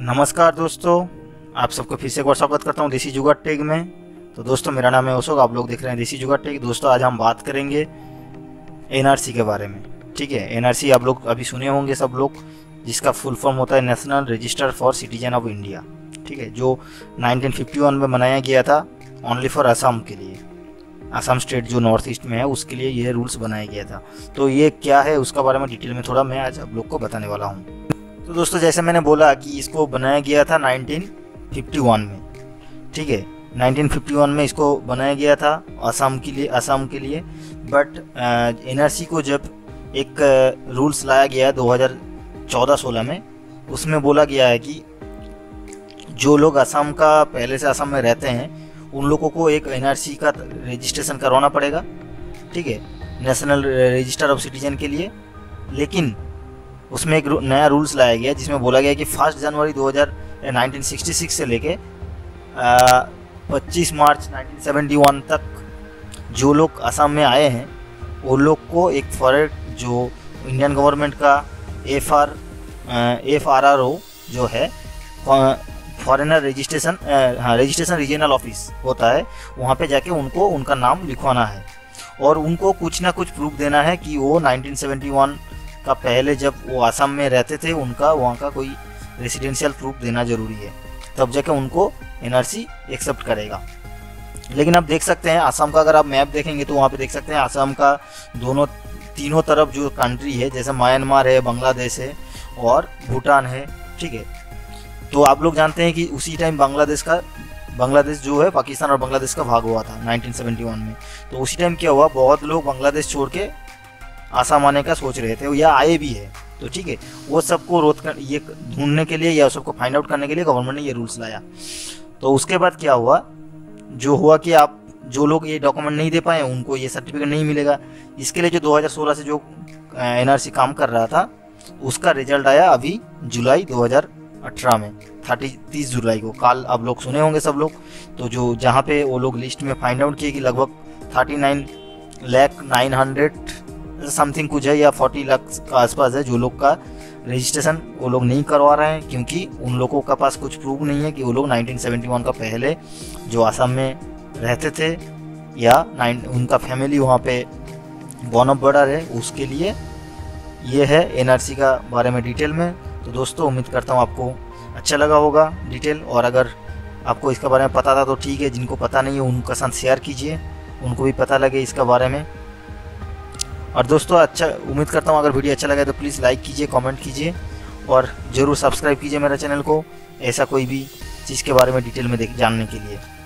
नमस्कार दोस्तों, आप सबको फिर से एक बार स्वागत करता हूं देसी जुगाड़ टेक में। तो दोस्तों मेरा नाम है अशोक, आप लोग देख रहे हैं देसी जुगाड़ टेक। दोस्तों आज हम बात करेंगे एनआरसी के बारे में। ठीक है, एनआरसी आप लोग अभी सुने होंगे सब लोग, जिसका फुल फॉर्म होता है national register for citizen of India. ठीक है, जो 1951 में बनाया गया था ओनली फॉर असम के लिए। असम स्टेट जो नॉर्थ ईस्ट में है उसके लिए ये रूल्स बनाया गया था। तो ये क्या है उसका बारे में डिटेल में थोड़ा मैं आज आप लोग को बताने वाला हूँ। तो दोस्तों जैसे मैंने बोला कि इसको बनाया गया था 1951 में। ठीक है, 1951 में इसको बनाया गया था असम के लिए। बट एनआरसी को जब एक रूल्स लाया गया 2014-16 में, उसमें बोला गया है कि जो लोग असम का पहले से असम में रहते हैं उन लोगों को एक एनआरसी का रजिस्ट्रेशन करवाना पड़ेगा। ठीक है, नेशनल रजिस्टर ऑफ सिटीजन के लिए। लेकिन उसमें एक नया रूल्स लाया गया जिसमें बोला गया कि 1 जनवरी 1966 से लेके 25 मार्च 1971 तक जो लोग असम में आए हैं वो लोग को एक फॉरेन जो इंडियन गवर्नमेंट का FRRO जो है फॉरेनर रजिस्ट्रेशन रीजनल ऑफिस होता है, वहाँ पे जाके उनको उनका नाम लिखवाना है और उनको कुछ ना कुछ प्रूफ देना है कि वो 1971 का पहले जब वो असम में रहते थे उनका वहाँ का कोई रेसिडेंशियल प्रूफ देना जरूरी है, तब जाके उनको एनआरसी एक्सेप्ट करेगा। लेकिन आप देख सकते हैं असम का, अगर आप मैप देखेंगे तो वहाँ पे देख सकते हैं असम का तीनों तरफ जो कंट्री है, जैसे म्यांमार है, बांग्लादेश है और भूटान है। ठीक है, तो आप लोग जानते हैं कि उसी टाइम बांग्लादेश जो है पाकिस्तान और बांग्लादेश का भाग हुआ था 1971 में। तो उसी टाइम क्या हुआ, बहुत लोग बांग्लादेश छोड़ के आसाम आने का सोच रहे थे या आए भी है। तो ठीक है, वो सबको ये ढूंढने के लिए या सबको फाइंड आउट करने के लिए गवर्नमेंट ने ये रूल्स लाया। तो उसके बाद क्या हुआ कि आप जो लोग ये डॉक्यूमेंट नहीं दे पाए उनको ये सर्टिफिकेट नहीं मिलेगा। इसके लिए जो 2016 से जो एनआरसी काम कर रहा था उसका रिजल्ट आया अभी जुलाई 2018 में, 30 जुलाई को। कल आप लोग सुने होंगे सब लोग। तो जो जहाँ पे वो लोग लिस्ट में फाइंड आउट किए कि लगभग 39,900 समथिंग कुछ है या 40 लाख का आसपास है जो लोग का रजिस्ट्रेशन वो लोग नहीं करवा रहे हैं, क्योंकि उन लोगों का पास कुछ प्रूफ नहीं है कि वो लोग 1971 का पहले जो असम में रहते थे या उनका फैमिली वहाँ पे बॉर्न ऑफ बर्डर है। उसके लिए ये है एनआरसी का बारे में डिटेल में। तो दोस्तों उम्मीद करता हूँ आपको अच्छा लगा होगा डिटेल, और अगर आपको इसके बारे में पता था तो ठीक है, जिनको पता नहीं है उनका साथ शेयर कीजिए, उनको भी पता लगे इसका बारे में। और दोस्तों उम्मीद करता हूँ अगर वीडियो अच्छा लगा तो प्लीज़ लाइक कीजिए, कमेंट कीजिए और ज़रूर सब्सक्राइब कीजिए मेरा चैनल को, ऐसा कोई भी चीज़ के बारे में डिटेल में जानने के लिए।